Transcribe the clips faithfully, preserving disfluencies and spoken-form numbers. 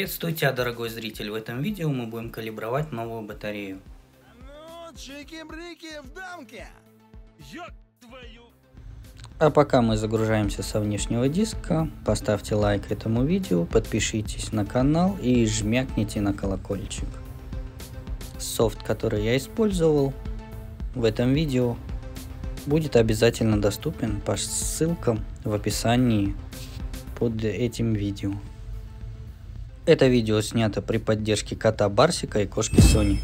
Приветствую тебя, дорогой зритель! В этом видео мы будем калибровать новую батарею. Ну, чики-брики в дамке! Ёб твою! А пока мы загружаемся со внешнего диска, поставьте лайк этому видео, подпишитесь на канал и жмякните на колокольчик. Софт, который я использовал в этом видео, будет обязательно доступен по ссылкам в описании под этим видео. Это видео снято при поддержке кота Барсика и кошки Сони.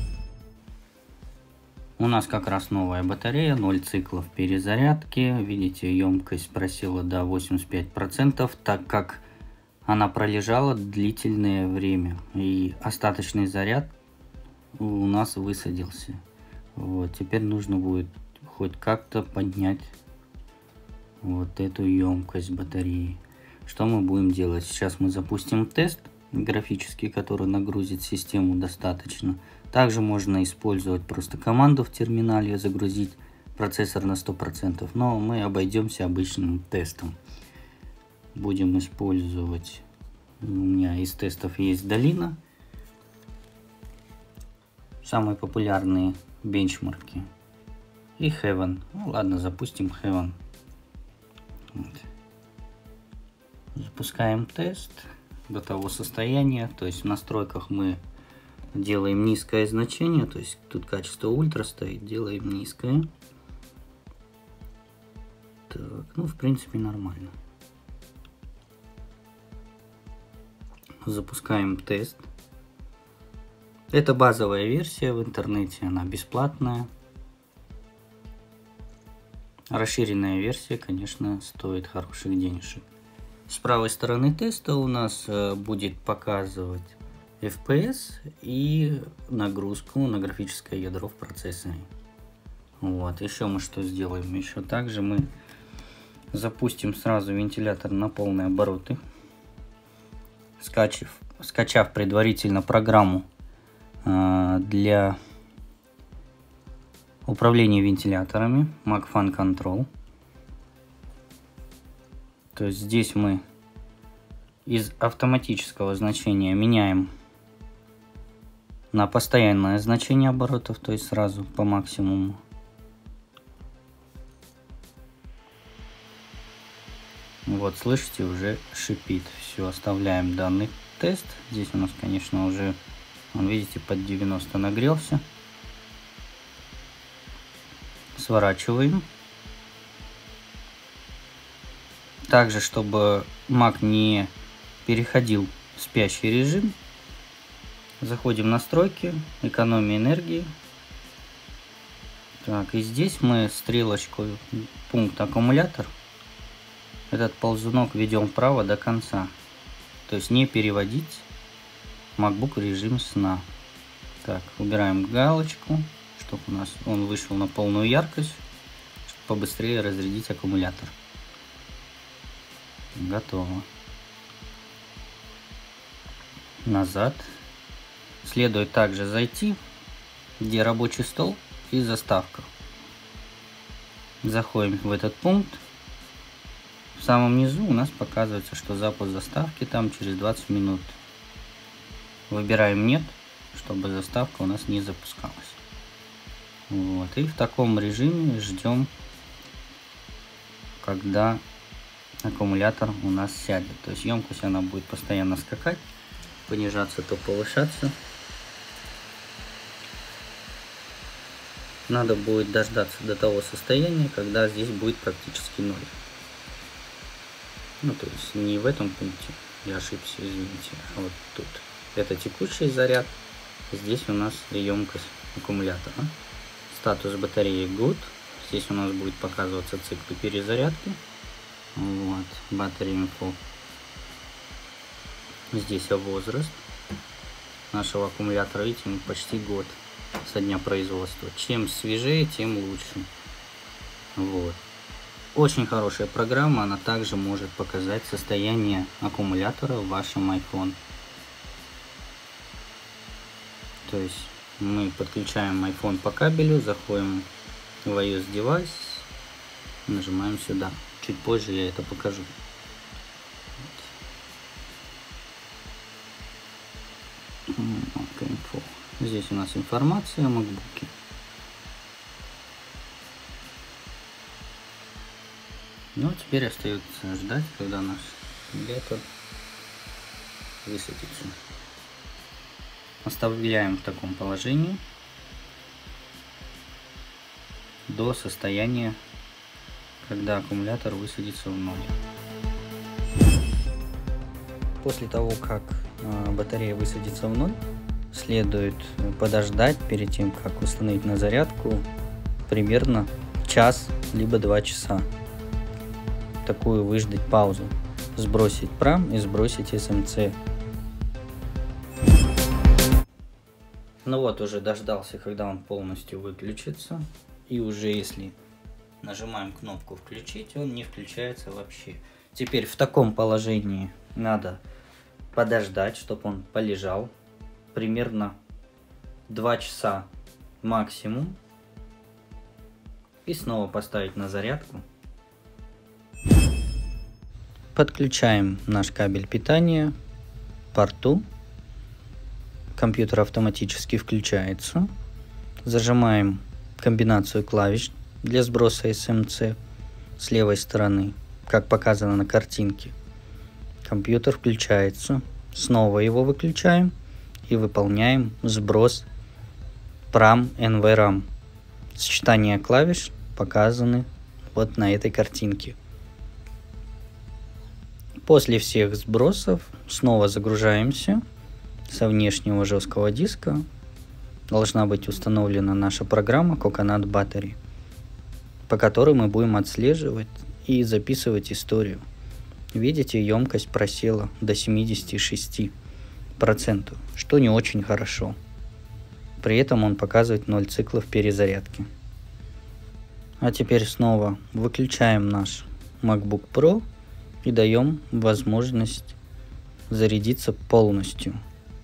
У нас как раз новая батарея, ноль циклов перезарядки. Видите, емкость просела до восьмидесяти пяти процентов, так как она пролежала длительное время. И остаточный заряд у нас высадился. Вот, теперь нужно будет хоть как-то поднять вот эту емкость батареи. Что мы будем делать? Сейчас мы запустим тест графический, который нагрузит систему достаточно. Также можно использовать просто команду в терминале, загрузить процессор на сто процентов, но мы обойдемся обычным тестом. Будем использовать, у меня из тестов есть Долина, самые популярные бенчмарки, и Heaven. Ну, ладно, запустим Heaven. Вот. Запускаем тест до того состояния, то есть в настройках мы делаем низкое значение, то есть тут качество ультра стоит, делаем низкое. Так, ну в принципе нормально. Запускаем тест. Это базовая версия в интернете, она бесплатная. Расширенная версия, конечно, стоит хороших денежек. С правой стороны теста у нас будет показывать эф пи эс и нагрузку на графическое ядро в процессоре. Вот, еще мы что сделаем? Еще также мы запустим сразу вентилятор на полные обороты, скачав, скачав предварительно программу э, для управления вентиляторами Mac Fan Control. То есть здесь мы из автоматического значения меняем на постоянное значение оборотов, то есть сразу по максимуму. Вот, слышите, уже шипит. Все, оставляем данный тест. Здесь у нас, конечно, уже, вон, видите, под девяносто нагрелся. Сворачиваем. Также, чтобы Mac не переходил в спящий режим, заходим в настройки, экономия энергии. Так, и здесь мы стрелочкой пункт аккумулятор, этот ползунок ведем вправо до конца. То есть не переводить MacBook в режим сна. Так, убираем галочку, чтобы у нас он вышел на полную яркость, чтобы побыстрее разрядить аккумулятор. Готово. Назад. Следует также зайти, где рабочий стол и заставка. Заходим в этот пункт. В самом низу у нас показывается, что запуск заставки там через двадцать минут. Выбираем нет, чтобы заставка у нас не запускалась. Вот. И в таком режиме ждем, когда аккумулятор у нас сядет. То есть емкость она будет постоянно скакать, понижаться, то повышаться. Надо будет дождаться до того состояния, когда здесь будет практически ноль. Ну, то есть не в этом пункте, я ошибся, извините, а вот тут. Это текущий заряд, здесь у нас емкость аккумулятора. Статус батареи good. Здесь у нас будет показываться циклы перезарядки. Вот, battery info. Здесь возраст нашего аккумулятора, видите, почти год со дня производства. Чем свежее, тем лучше. Вот. Очень хорошая программа, она также может показать состояние аккумулятора в вашем iPhone. То есть мы подключаем iPhone по кабелю, заходим в iOS девайс, нажимаем сюда. Чуть позже я это покажу. Здесь у нас информация о макбуке. Ну, теперь остается ждать, когда наш аккумулятор высадится. Оставляем в таком положении до состояния, когда аккумулятор высадится в ноль. После того, как батарея высадится в ноль, следует подождать перед тем, как установить на зарядку, примерно час либо два часа. Такую выждать паузу, сбросить прам и сбросить эс эм си. Ну вот, уже дождался, когда он полностью выключится, и уже если нажимаем кнопку включить, он не включается вообще. Теперь в таком положении надо подождать, чтобы он полежал примерно два часа максимум, и снова поставить на зарядку. Подключаем наш кабель питания к порту. Компьютер автоматически включается. Зажимаем комбинацию клавиш для сброса эс эм си с левой стороны, как показано на картинке. Компьютер включается. Снова его выключаем и выполняем сброс прам эн ви рам. Сочетания клавиш показаны вот на этой картинке. После всех сбросов снова загружаемся. Со внешнего жесткого диска должна быть установлена наша программа Coconut Battery, по которой мы будем отслеживать и записывать историю. Видите, емкость просела до семидесяти шести процентов, что не очень хорошо. При этом он показывает ноль циклов перезарядки. А теперь снова выключаем наш MacBook Pro и даем возможность зарядиться полностью.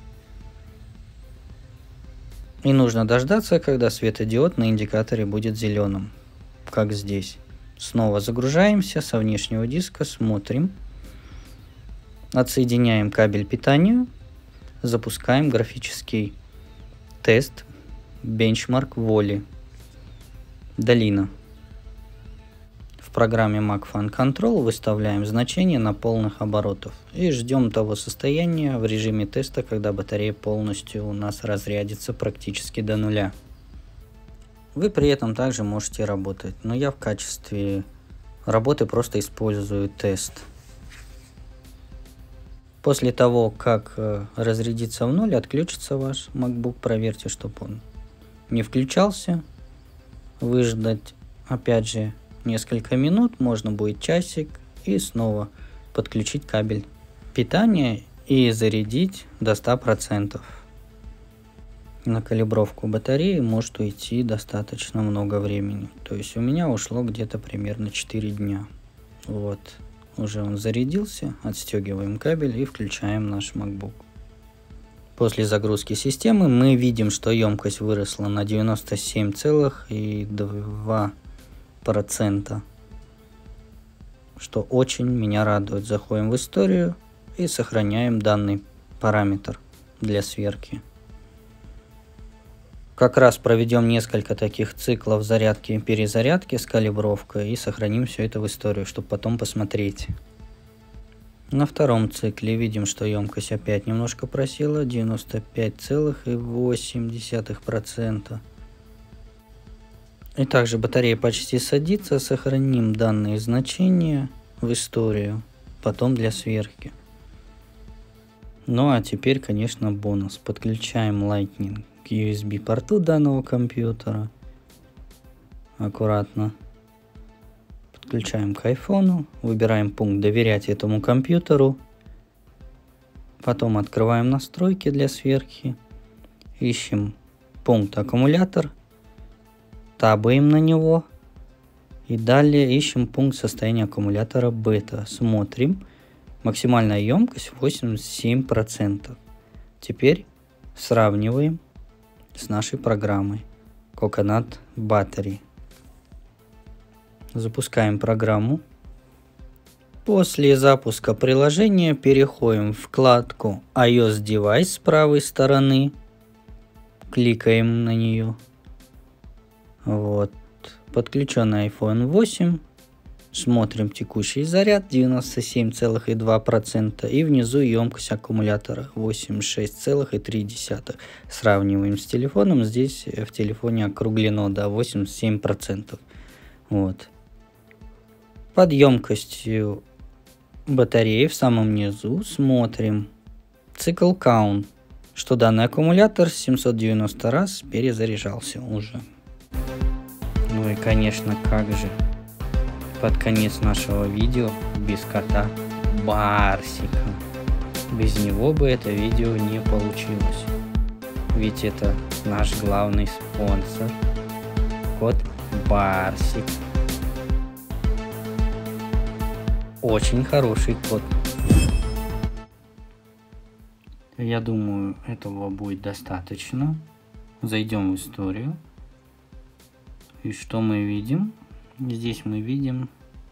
И нужно дождаться, когда светодиод на индикаторе будет зеленым, как здесь. Снова загружаемся со внешнего диска, смотрим, отсоединяем кабель питания, запускаем графический тест Benchmark Volley долина. В программе Mac Fan Control выставляем значение на полных оборотов и ждем того состояния в режиме теста, когда батарея полностью у нас разрядится практически до нуля. Вы при этом также можете работать, но я в качестве работы просто использую тест. После того, как разрядится в ноль, отключится ваш MacBook, проверьте, чтобы он не включался, выждать опять же несколько минут, можно будет часик, и снова подключить кабель питания и зарядить до ста процентов. На калибровку батареи может уйти достаточно много времени. То есть у меня ушло где-то примерно четыре дня. Вот, уже он зарядился, отстегиваем кабель и включаем наш MacBook. После загрузки системы мы видим, что емкость выросла на девяносто семь целых две десятых процента, что очень меня радует. Заходим в историю и сохраняем данный параметр для сверки. Как раз проведем несколько таких циклов зарядки и перезарядки с калибровкой и сохраним все это в историю, чтобы потом посмотреть. На втором цикле видим, что емкость опять немножко просела, девяносто пять целых восемь десятых процента. И также батарея почти садится, сохраним данные значения в историю, потом для сверки. Ну а теперь, конечно, бонус. Подключаем Lightning к ю эс би порту данного компьютера. Аккуратно. Подключаем к айфону, выбираем пункт «Доверять этому компьютеру». Потом открываем настройки для сверки. Ищем пункт «Аккумулятор». Табаем на него. И далее ищем пункт состояния аккумулятора бета. Смотрим. Максимальная емкость восемьдесят семь процентов. Теперь сравниваем с нашей программой Coconut Battery. Запускаем программу. После запуска приложения переходим в вкладку iOS Device с правой стороны. Кликаем на нее. Вот. Подключен айфон восемь. Смотрим текущий заряд девяносто семь целых два процента и внизу емкость аккумулятора восемьдесят шесть целых три десятых. Сравниваем с телефоном. Здесь в телефоне округлено до восемьдесят семь процентов. Вот. Под емкостью батареи в самом низу смотрим цикл count, что данный аккумулятор семьсот девяносто раз перезаряжался уже. Ну и конечно, как же под конец нашего видео без кота Барсика. Без него бы это видео не получилось. Ведь это наш главный спонсор. Кот Барсик. Очень хороший кот. Я думаю, этого будет достаточно. Зайдем в историю. И что мы видим? Здесь мы видим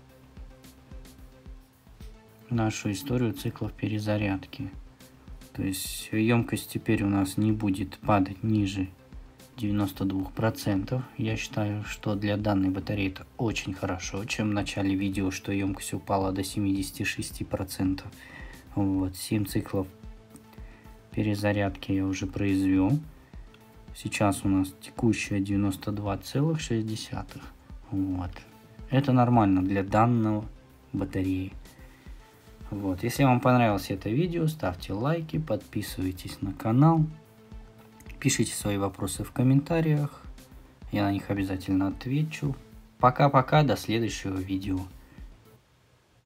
нашу историю циклов перезарядки. То есть емкость теперь у нас не будет падать ниже девяноста двух процентов. Я считаю, что для данной батареи это очень хорошо, чем в начале видео, что емкость упала до семидесяти шести процентов. Вот, семь циклов перезарядки я уже произвел. Сейчас у нас текущая девяносто два целых шесть десятых. Вот. Это нормально для данного батареи. Вот. Если вам понравилось это видео, ставьте лайки, подписывайтесь на канал, пишите свои вопросы в комментариях. Я на них обязательно отвечу. Пока-пока, до следующего видео.